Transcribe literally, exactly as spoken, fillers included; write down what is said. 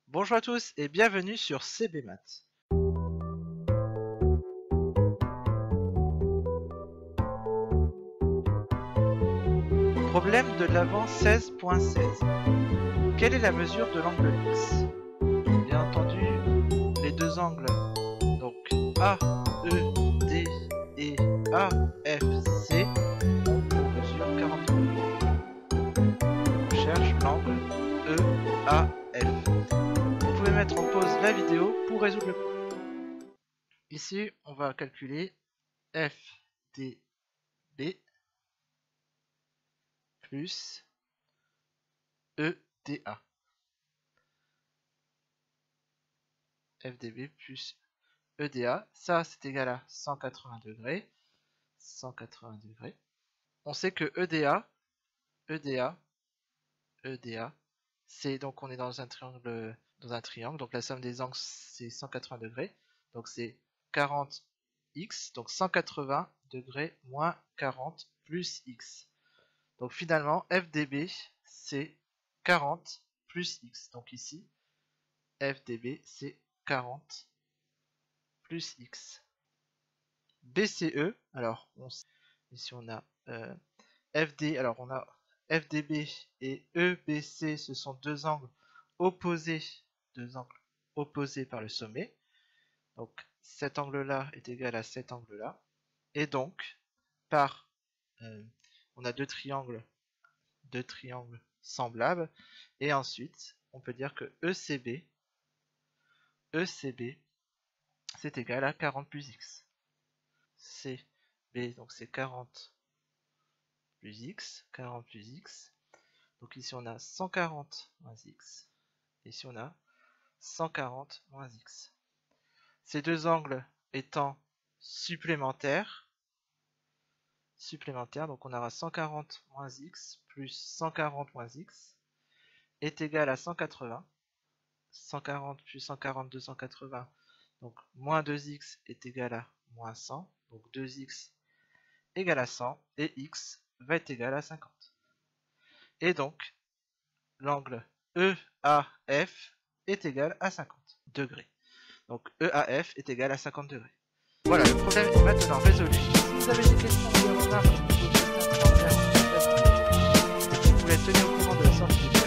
Bonjour à tous et bienvenue sur C B Maths. Problème de l'avant seize point seize. Quelle est la mesure de l'angle X? Bien entendu, les deux angles, donc A E D et A F C, ont pour mesure quarante degrés. On cherche l'angle E A F. Vous pouvez mettre en pause la vidéo pour résoudre le problème. Ici, on va calculer F D B plus E D A. F D B plus E D A, ça c'est égal à cent quatre-vingts degrés. cent quatre-vingts degrés. On sait que E D A, E D A, E D A, c'est donc on est dans un triangle, dans un triangle, donc la somme des angles c'est cent quatre-vingts degrés, donc c'est quarante x, donc cent quatre-vingts degrés moins quarante plus x. Donc finalement F D B c'est quarante plus x, donc ici F D B c'est quarante plus x. B C E, alors on, ici on a euh, F D, alors on a F D B et E B C, ce sont deux angles opposés, deux angles opposés par le sommet. Donc cet angle-là est égal à cet angle-là. Et donc, par, euh, on a deux triangles, deux triangles semblables. Et ensuite, on peut dire que E C B, E C B, c'est égal à quarante plus x. C B, donc c'est quarante plus x, quarante plus x. Donc ici on a cent quarante moins x. Et ici on a cent quarante moins x. Ces deux angles étant supplémentaires, supplémentaires, donc on aura cent quarante moins x plus cent quarante moins x est égal à cent quatre-vingts. cent quarante plus cent quarante, deux cent quatre-vingts. Donc moins deux x est égal à moins cent. Donc deux x égale à cent. Et x va être égal à cinquante. Et donc, l'angle E A F est égal à cinquante degrés. Donc E A F est égal à cinquante degrés. Voilà, le problème est maintenant résolu. Si vous avez des questions ou des remarques, vous pouvez mettre un commentaire en commentaire. Vous pouvez être tenu au courant de la sortie.